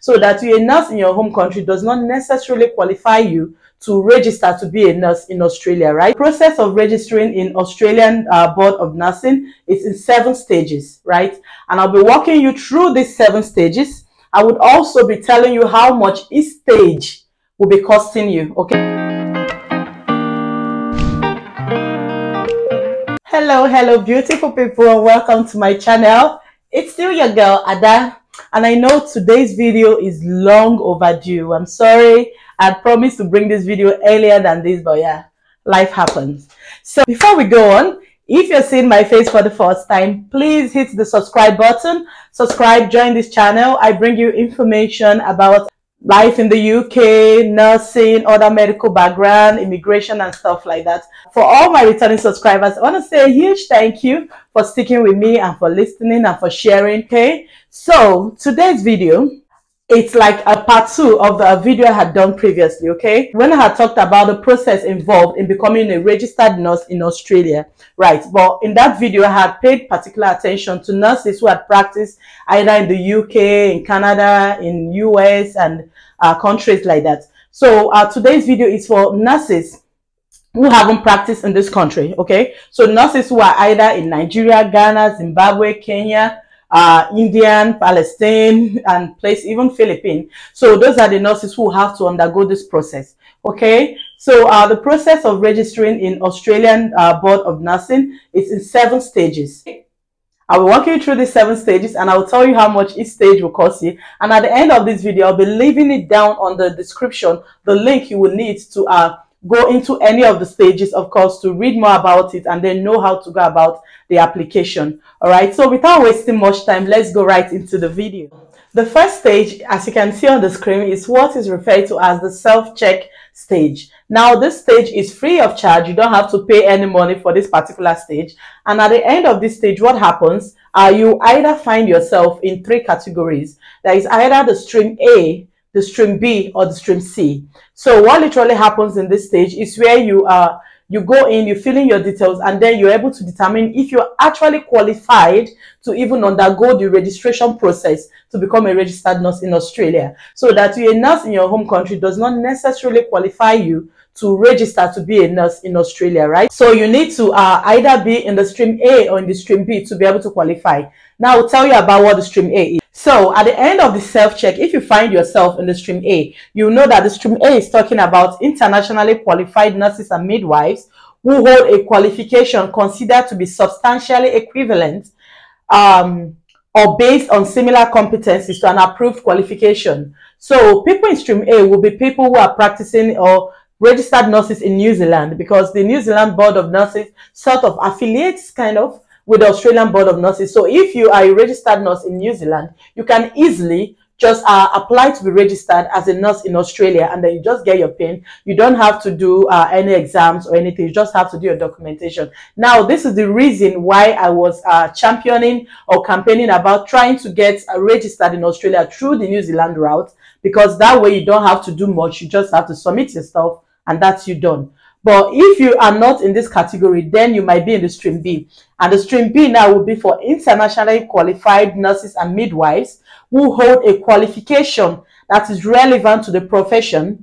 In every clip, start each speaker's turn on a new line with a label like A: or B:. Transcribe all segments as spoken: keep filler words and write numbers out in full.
A: So that you're a nurse in your home country does not necessarily qualify you to register to be a nurse in Australia, right? The process of registering in Australian uh, Board of Nursing is in seven stages, right? And I'll be walking you through these seven stages. I would also be telling you how much each stage will be costing you, okay? Hello, hello, beautiful people, and welcome to my channel. It's still your girl, Ada, and I know today's video is long overdue. I'm sorry. I promised to bring this video earlier than this, but yeah, life happens. So before we go on, if you're seeing my face for the first time, please hit the subscribe button. Subscribe, join this channel. I bring you information about life in the U K, nursing, other medical background, immigration, and stuff like that. For all my returning subscribers, I want to say a huge thank you for sticking with me and for listening and for sharing, okay? So today's video, it's like a part two of the video I had done previously, okay? When I had talked about the process involved in becoming a registered nurse in Australia, right? But in that video, I had paid particular attention to nurses who had practiced either in the U K, in Canada, in U S, and uh, countries like that. So uh, today's video is for nurses who haven't practiced in this country, okay? So nurses who are either in Nigeria, Ghana, Zimbabwe, Kenya, uh Indian, Palestine, and place even Philippines. So those are the nurses who have to undergo this process, okay? So uh the process of registering in Australian uh, Board of Nursing is in seven stages. I will walk you through the seven stages, and I will tell you how much each stage will cost you. And at the end of this video, I'll be leaving it down on the description, the link you will need to uh go into any of the stages, of course, to read more about it and then know how to go about the application. All right, so without wasting much time, let's go right into the video. The first stage, as you can see on the screen, is what is referred to as the self-check stage. Now, this stage is free of charge. You don't have to pay any money for this particular stage. And at the end of this stage, what happens? Uh, you either find yourself in three categories. There is either the stream A, the stream B, or the stream C. So what literally happens in this stage is where you are, uh, you go in, you fill in your details, and then you're able to determine if you're actually qualified to even undergo the registration process to become a registered nurse in Australia. So that you're a nurse in your home country does not necessarily qualify you to register to be a nurse in Australia, right? So you need to uh, either be in the stream A or in the stream B to be able to qualify. Now I'll tell you about what the stream A is. So at the end of the self-check, if you find yourself in the stream A, you know that the stream A is talking about internationally qualified nurses and midwives who hold a qualification considered to be substantially equivalent um, or based on similar competencies to an approved qualification. So people in stream A will be people who are practicing or registered nurses in New Zealand, because the New Zealand Board of Nurses sort of affiliates kind of with the Australian Board of Nurses. So if you are a registered nurse in New Zealand, you can easily just uh, apply to be registered as a nurse in Australia, and then you just get your pin. You don't have to do uh, any exams or anything. You just have to do your documentation. Now, this is the reason why I was uh, championing or campaigning about trying to get uh, registered in Australia through the New Zealand route, because that way you don't have to do much. You just have to submit your stuff, and that's you done. But if you are not in this category, then you might be in the stream B. And the stream B now will be for internationally qualified nurses and midwives who hold a qualification that is relevant to the profession,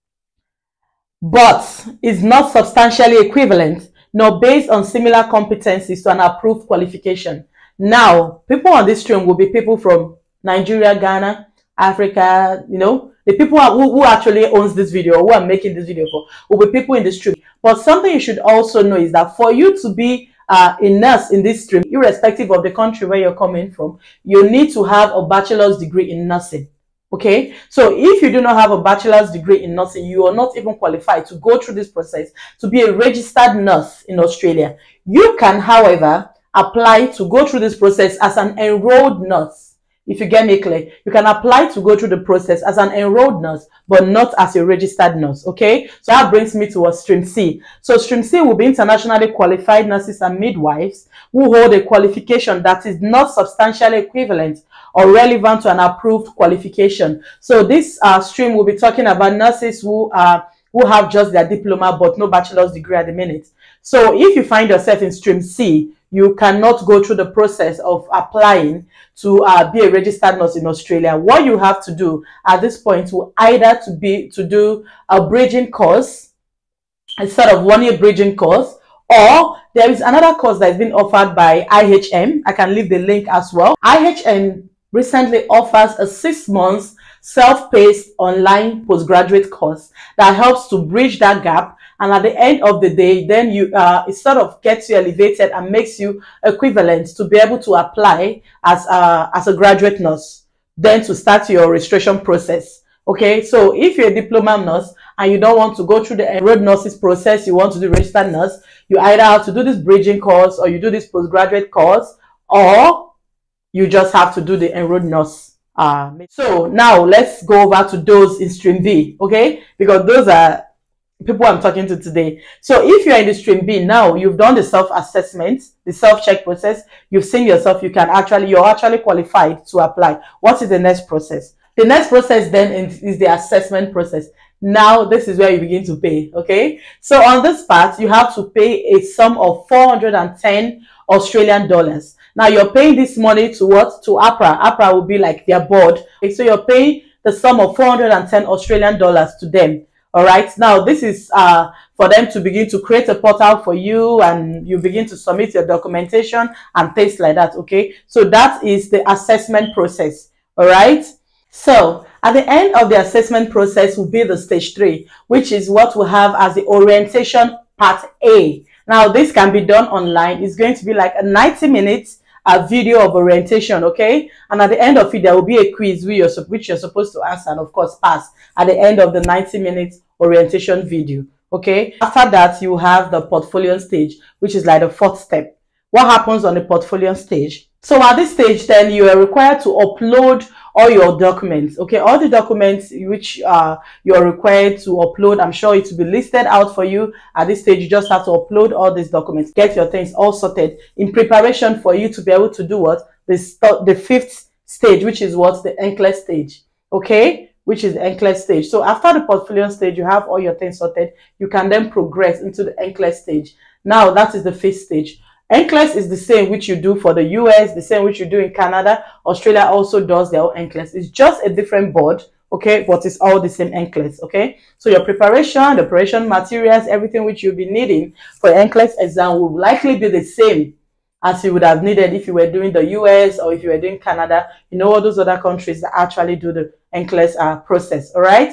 A: but is not substantially equivalent, nor based on similar competencies to an approved qualification. Now, people on this stream will be people from Nigeria, Ghana, Africa, you know, the people who, who actually owns this video, who I'm making this video for, will be people in the stream. But something you should also know is that for you to be uh, a nurse in this stream, irrespective of the country where you're coming from, you need to have a bachelor's degree in nursing. Okay, so if you do not have a bachelor's degree in nursing, you are not even qualified to go through this process to be a registered nurse in Australia. You can, however, apply to go through this process as an enrolled nurse. If you get me clear, you can apply to go through the process as an enrolled nurse, but not as a registered nurse, okay? So that brings me to a stream C. So stream C will be internationally qualified nurses and midwives who hold a qualification that is not substantially equivalent or relevant to an approved qualification. So this uh, stream will be talking about nurses who are who have just their diploma but no bachelor's degree at the minute. So if you find yourself in stream C, you cannot go through the process of applying to uh, be a registered nurse in Australia. What you have to do at this point will either to be to do a bridging course, a sort of one year bridging course, or there is another course that is being offered by I H M. I can leave the link as well. I H M recently offers a six months self-paced online postgraduate course that helps to bridge that gap, and at the end of the day, then you uh it sort of gets you elevated and makes you equivalent to be able to apply as a as a graduate nurse, then to start your registration process. Okay, so if you're a diploma nurse and you don't want to go through the enrolled nurses process, you want to do registered nurse, you either have to do this bridging course, or you do this postgraduate course, or you just have to do the enrolled nurse. Uh, so now let's go over to those in stream B, okay? Because those are people I'm talking to today. So if you're in the stream B now, you've done the self-assessment, the self-check process, you've seen yourself, you can actually, you're actually qualified to apply. What is the next process? The next process then is the assessment process. Now, this is where you begin to pay, okay? So on this part, you have to pay a sum of four hundred ten Australian dollars. Now, you're paying this money to what? To APRA. APRA will be like their board. Okay, so you're paying the sum of four hundred ten Australian dollars to them. All right. Now, this is uh, for them to begin to create a portal for you, and you begin to submit your documentation and things like that. Okay. So that is the assessment process. All right. So at the end of the assessment process will be the stage three, which is what we have as the orientation part A. Now, this can be done online. It's going to be like a ninety minutes a video of orientation, okay? And at the end of it, there will be a quiz which you're, which you're supposed to answer and, of course, pass at the end of the ninety minutes orientation video, okay? After that, you have the portfolio stage, which is like the fourth step. What happens on the portfolio stage? So at this stage, then you are required to upload all your documents, okay? All the documents which uh, you're required to upload, I'm sure it will be listed out for you. At this stage, you just have to upload all these documents, get your things all sorted in preparation for you to be able to do what? This, the fifth stage, which is what? The NCLEX stage, okay? Which is the NCLEX stage. So after the portfolio stage, you have all your things sorted. You can then progress into the NCLEX stage. Now, that is the fifth stage. NCLEX is the same which you do for the U S, the same which you do in Canada. Australia also does their own NCLEX. It's just a different board, okay, but it's all the same NCLEX, okay? So your preparation, the preparation materials, everything which you'll be needing for your NCLEX exam will likely be the same as you would have needed if you were doing the U S or if you were doing Canada. You know, all those other countries that actually do the NCLEX uh, process, all right?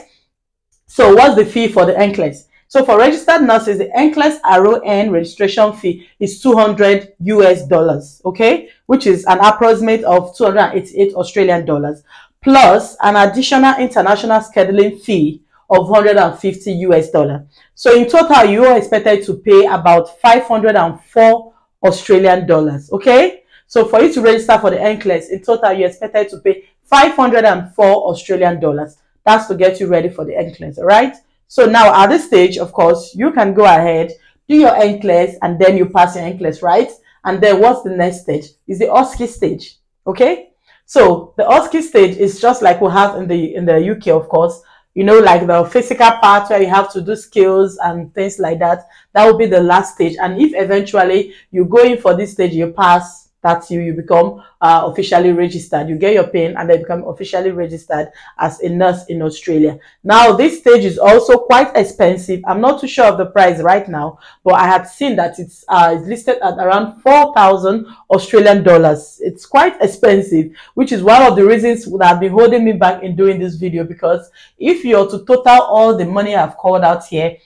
A: So what's the fee for the NCLEX? So for registered nurses, the NCLEX R O N registration fee is two hundred U S dollars, okay, which is an approximate of two hundred eighty-eight Australian dollars, plus an additional international scheduling fee of one hundred fifty U S dollars. So in total, you are expected to pay about five hundred four Australian dollars, okay? So for you to register for the NCLEX, in total, you're expected to pay five hundred four Australian dollars. That's to get you ready for the NCLEX, all right? So now at this stage, of course, you can go ahead, do your NCLEX, and then you pass your NCLEX, right? And then what's the next stage? Is the OSCE stage, okay? So the OSCE stage is just like we have in the in the U K, of course. You know, like the physical part where you have to do skills and things like that. That will be the last stage. And if eventually you go in for this stage, you pass, that's you, you become uh, officially registered. You get your pin and then become officially registered as a nurse in Australia. Now, this stage is also quite expensive. I'm not too sure of the price right now, but I had seen that it's, uh, it's listed at around four thousand Australian dollars. It's quite expensive, which is one of the reasons that have been holding me back in doing this video, because if you're to total all the money I've called out here,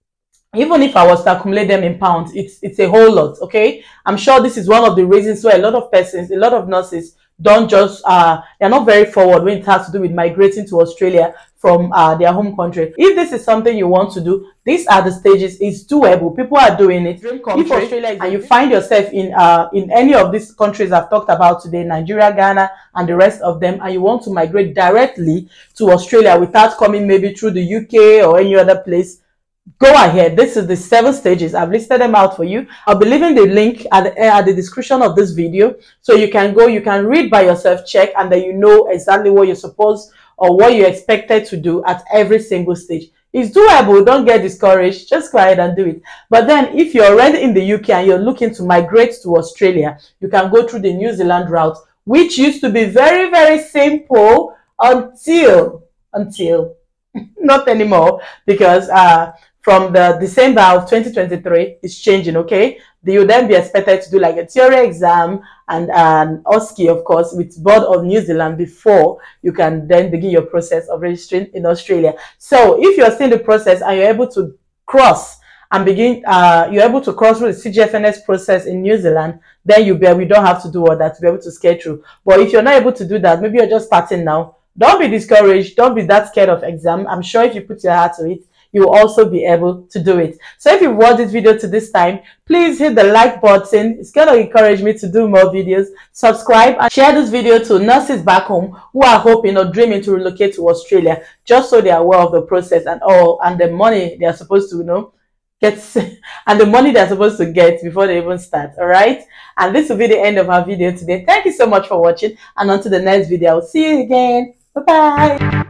A: even if I was to accumulate them in pounds, it's it's a whole lot, okay? I'm sure this is one of the reasons why a lot of persons, a lot of nurses don't just, uh, they're not very forward when it has to do with migrating to Australia from uh, their home country. If this is something you want to do, these are the stages. It's doable. People are doing it. If Australia and you find yourself in uh, in any of these countries I've talked about today, Nigeria, Ghana, and the rest of them, and you want to migrate directly to Australia without coming maybe through the U K or any other place, go ahead. This is the seven stages. I've listed them out for you. I'll be leaving the link at the, at the description of this video, so you can go, you can read by yourself, check, and then you know exactly what you're supposed or what you're expected to do at every single stage. It's doable. Don't get discouraged. Just go ahead and do it. But then if you're already in the U K and you're looking to migrate to Australia, you can go through the New Zealand route, which used to be very, very simple until, until, not anymore, because uh, from the December of twenty twenty-three, it's changing, okay? You'll then be expected to do like a theory exam and an O S C E, of course, with Board of New Zealand before you can then begin your process of registering in Australia. So if you're still in the process and you're able to cross and begin, uh, you're able to cross through the C G F N S process in New Zealand, then you be, we don't have to do all that to be able to skate through. But if you're not able to do that, maybe you're just starting now, don't be discouraged. Don't be that scared of exam. I'm sure if you put your heart to it, you will also be able to do it. So if you've watched this video to this time, please hit the like button. It's going to encourage me to do more videos. Subscribe and share this video to nurses back home who are hoping or dreaming to relocate to Australia, just so they are aware of the process and all, and the money they are supposed to, you know, get, and the money they're supposed to get before they even start. All right. And this will be the end of our video today. Thank you so much for watching. And until the next video, I'll see you again. Bye-bye.